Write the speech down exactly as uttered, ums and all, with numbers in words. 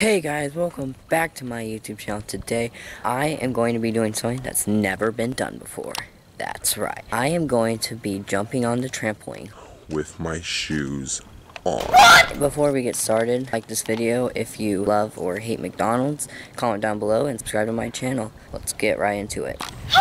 Hey guys, welcome back to my YouTube channel. Today, I am going to be doing something that's never been done before. That's right. I am going to be jumping on the trampoline with my shoes on. What? Before we get started, like this video. If you love or hate McDonald's, comment down below and subscribe to my channel. Let's get right into it.